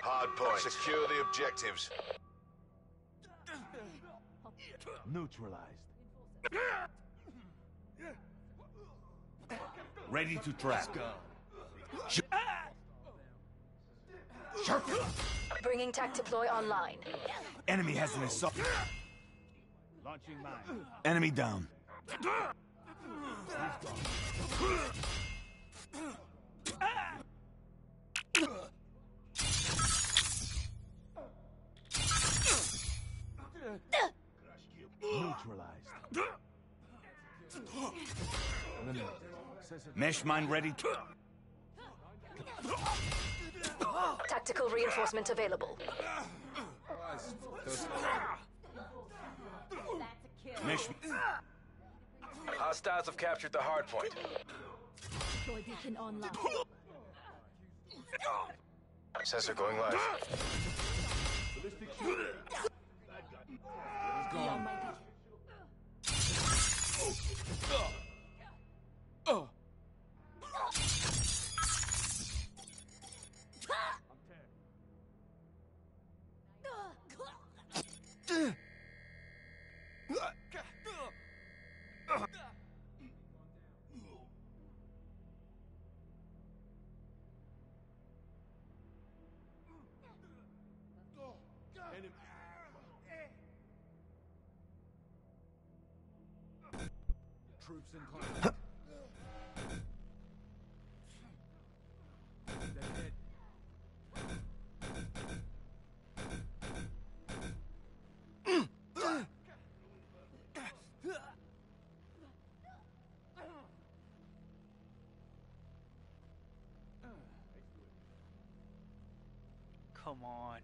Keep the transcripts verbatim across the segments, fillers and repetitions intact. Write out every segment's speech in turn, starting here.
Hard point. Secure the objectives. Neutralized. Ready to trap. Sh Sharp. Bringing tac deploy online. Enemy has an assault. Launching mine. Enemy down. Neutralized. Mesh mine ready. Tactical reinforcement available. Mesh. Hostiles have captured the hard point. Deploy beacon online. Sensor going live. Beyond my Troops in contact. Come on.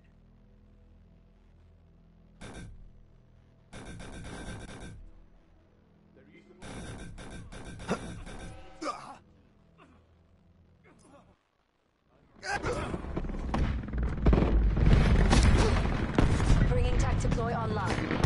Bringing tac deploy online.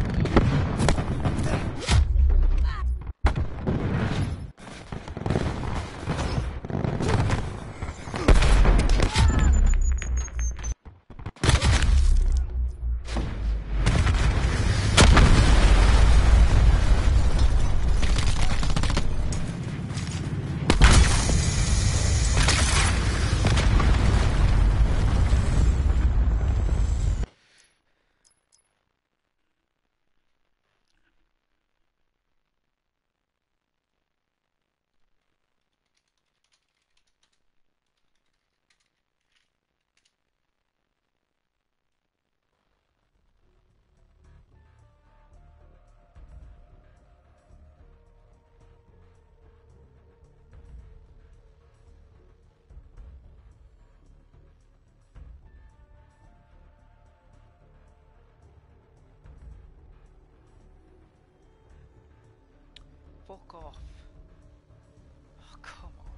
Fuck off. Oh, come on.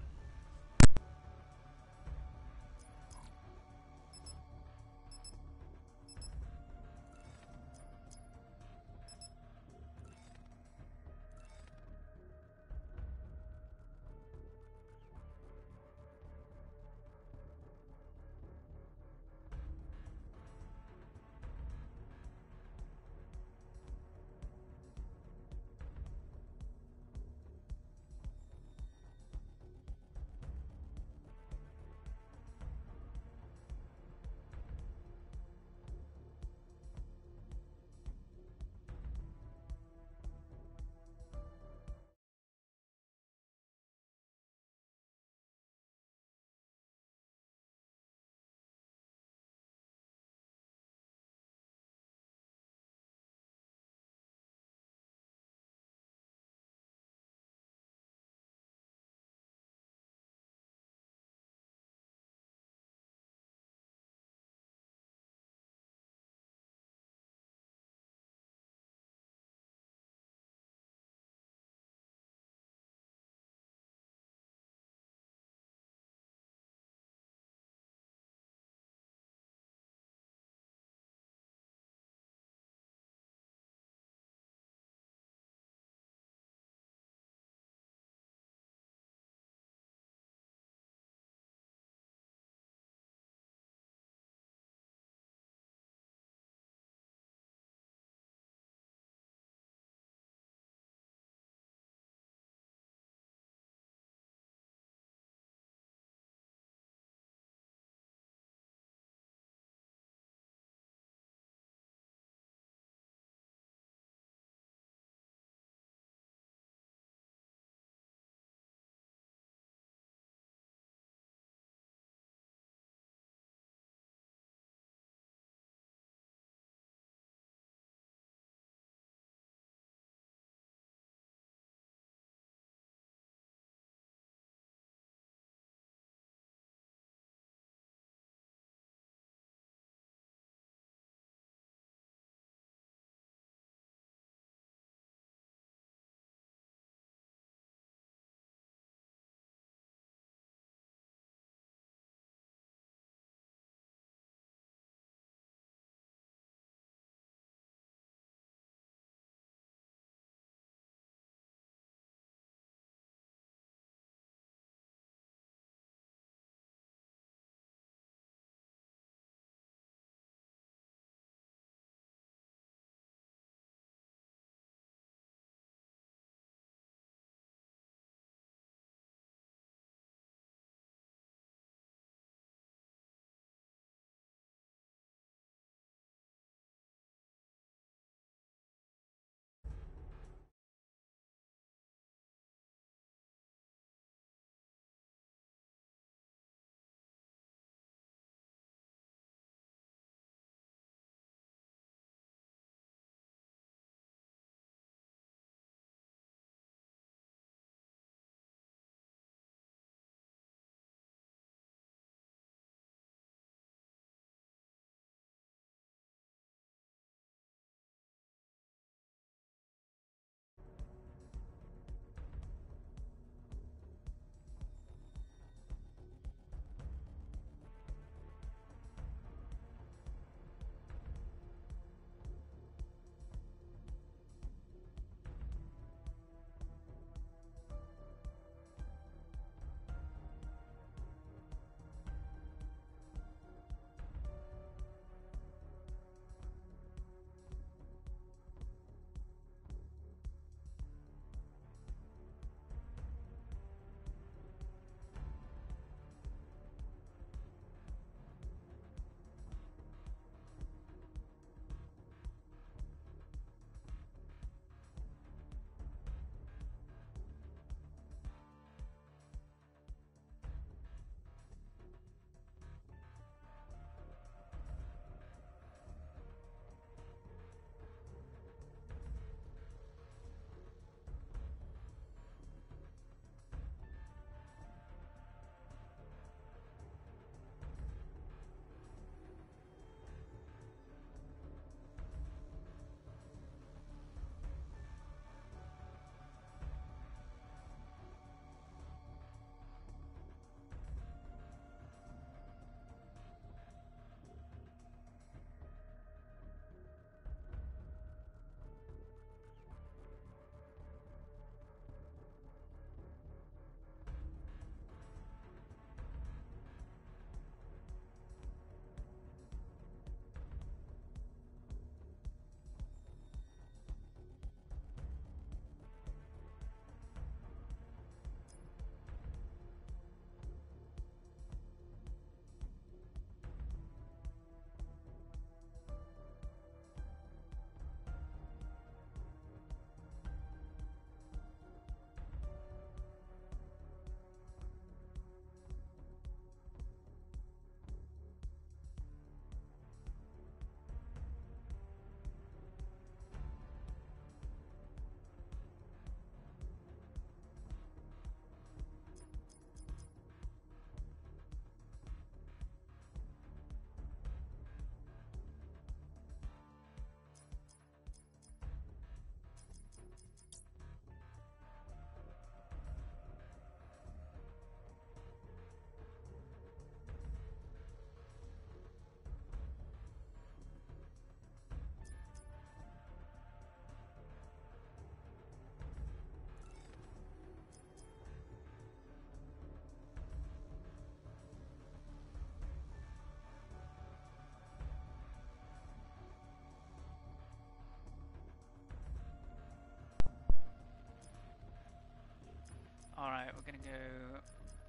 Alright, we're gonna go.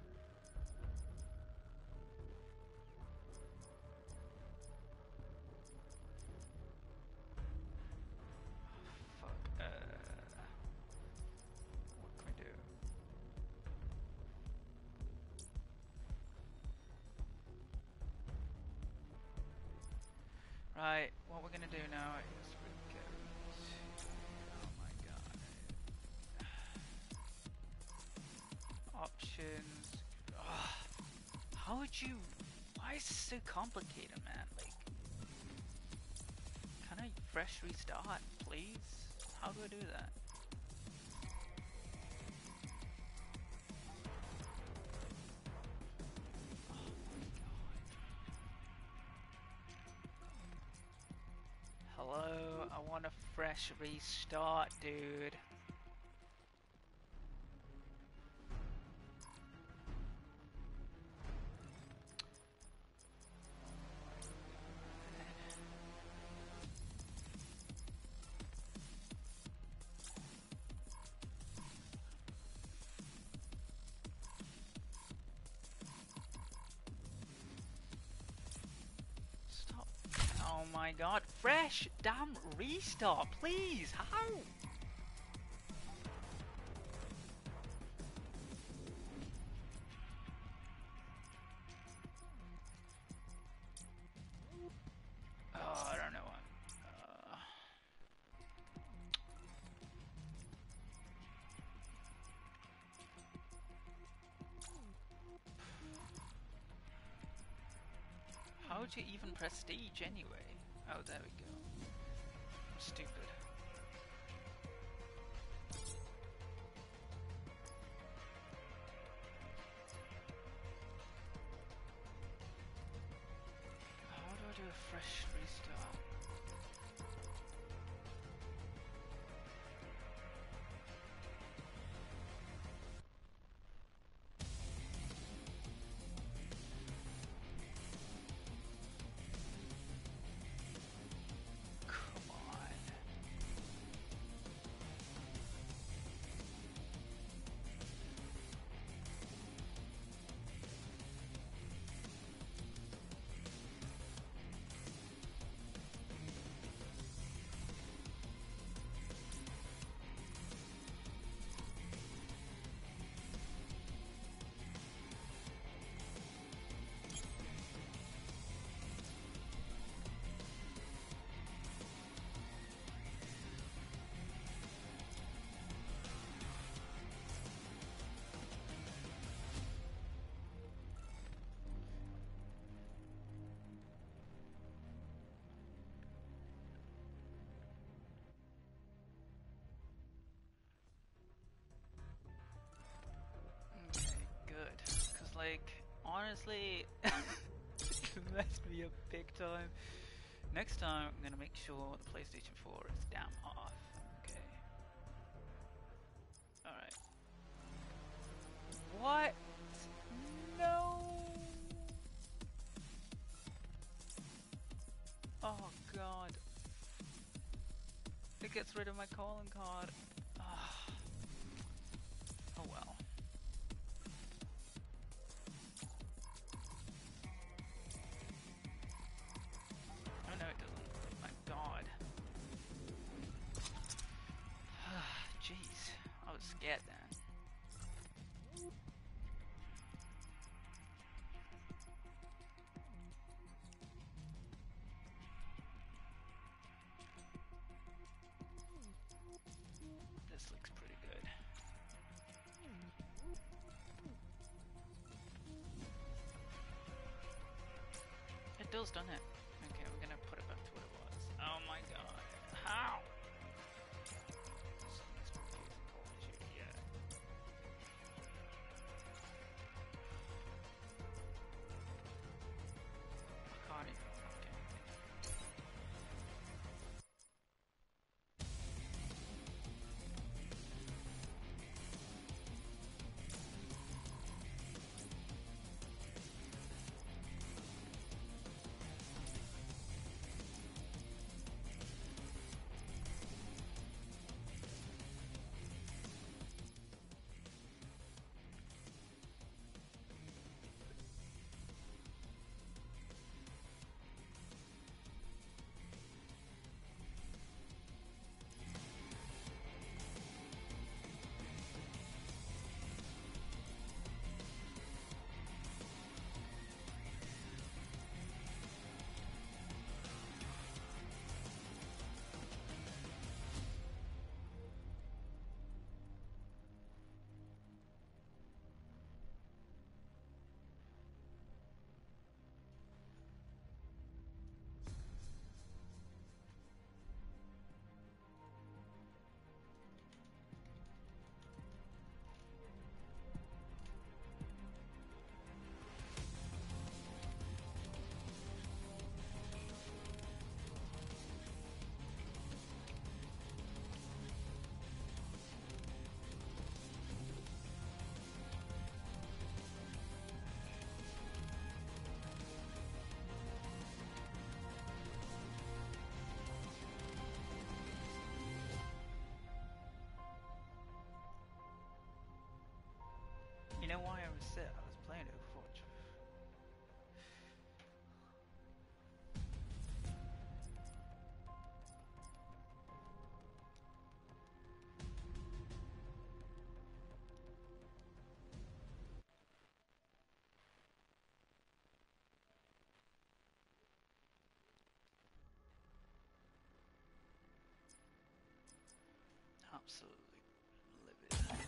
Fuck. Uh, what can we do? Right, what we're gonna do now is we're going to. Oh my god. Options. Ugh. How would you. Why is this so complicated, man? Like. Can I fresh restart, please? How do I do that? Hello, I want a fresh restart, dude. Stop. Oh my god, fresh damn restart, please. How? Oh, I don't know. Uh, how would you even prestige anyway? Oh, there we go. I'm stupid. How do I do a fresh restart? Come on. Okay, good. Cause like, honestly, it messed me up big time. Next time, I'm gonna make sure the PlayStation four is damn off. Okay. Alright. What? No! Oh god. It gets rid of my calling card. Ah. Oh well. Oh no, it doesn't. My god. Jeez. I was scared then. This looks pretty good. It does, doesn't it? Okay, we're gonna put it back to what it was. Oh my god. How? This makes me confusing Call of Duty, yeah. I can't even. Okay. absolutely livid.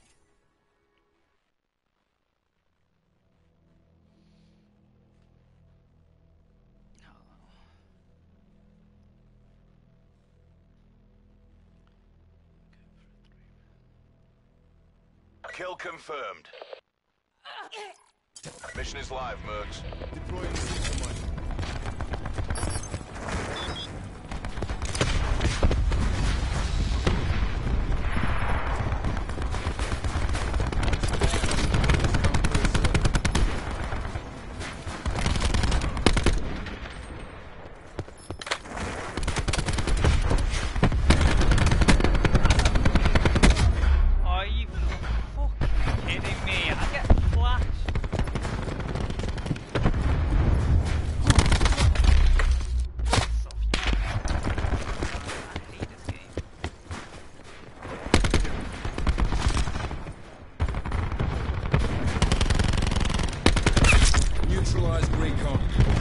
Kill confirmed. Mission is live, Mercs. Deploying super mine. Are you fucking kidding me? I get flashed. I hate this game. Neutralized recon.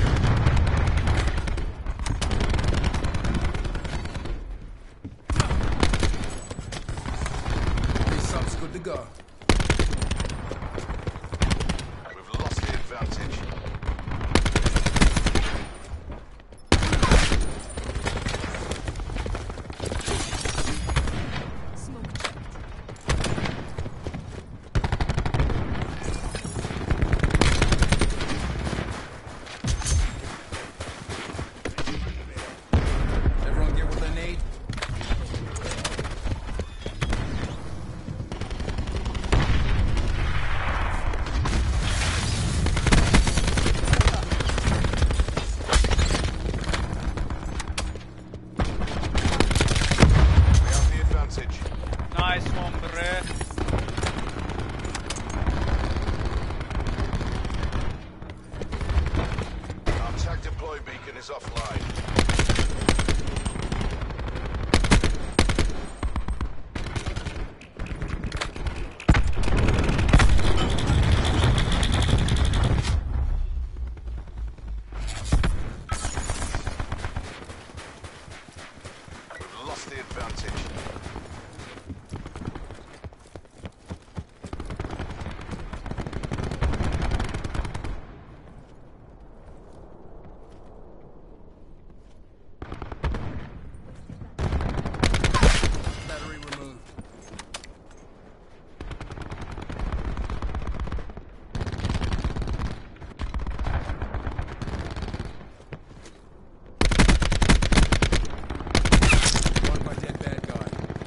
These subs good to go. We've lost the advantage. Smoke checked. Everyone get what they need? We have the advantage. Nice one, bruh. Our tag deploy beacon is offline. We've lost the advantage. Battery removed. One by dead bad guy.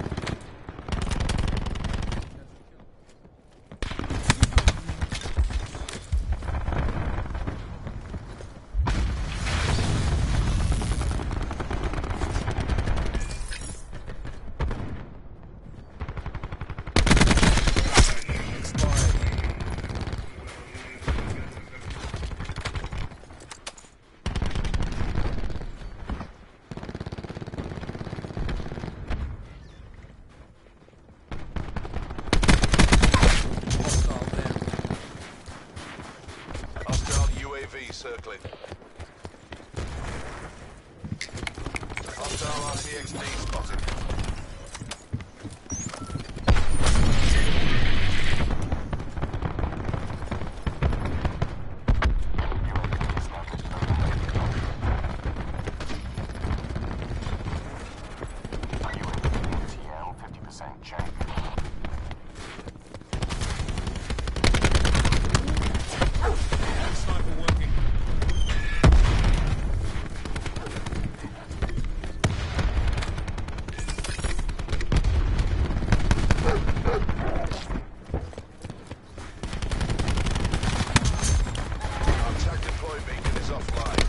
Expired. Hostile down. Hostile U A V circling. Hostile R T X D spotted. Sniper working. Our tag deploy beacon is offline.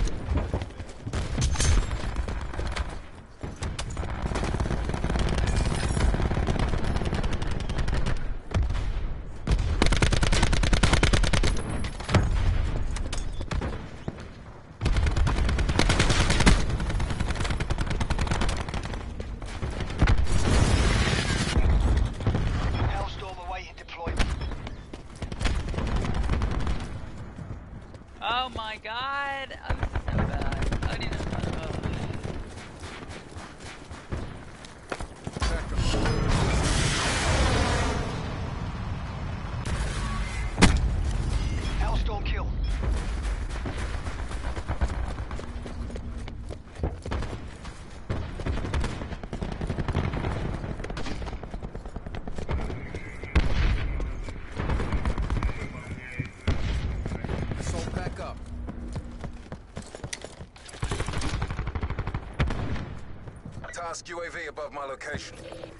Hellstorm awaiting deployment. Oh my god, I'm so bad. I didn't know. Back up. Assault back up. Task U A V above my location.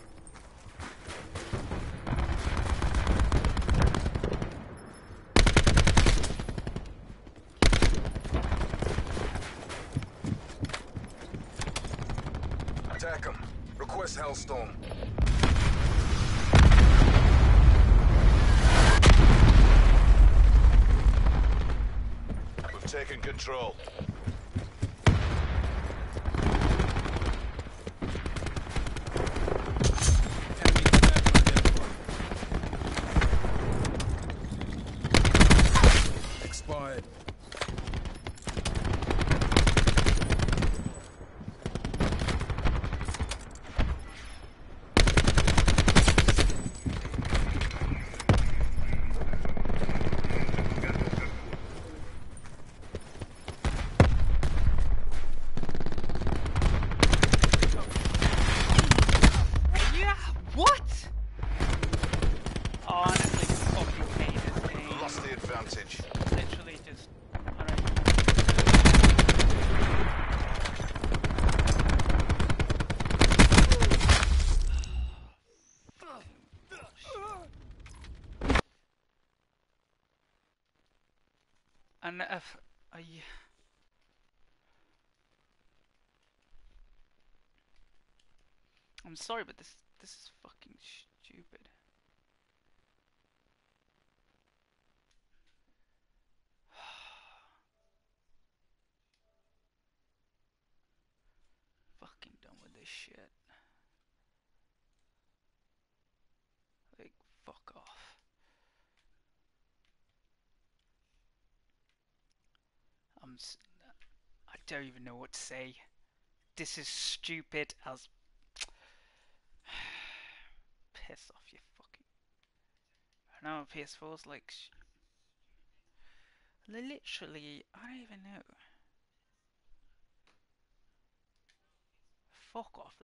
Attack him. Request Hellstorm. We've taken control. Enemy contact identified. Expired. Yeah, what? Honestly, fucking hate this game. Lost the advantage. Literally just. Alright. And if I. I'm sorry, but this this is fucking stupid. Fucking done with this shit. Like, fuck off. I'm. S I don't even know what to say. This is stupid as. Piss off, you fucking. I know P S four's like. Sh Literally, I don't even know. Fuck off.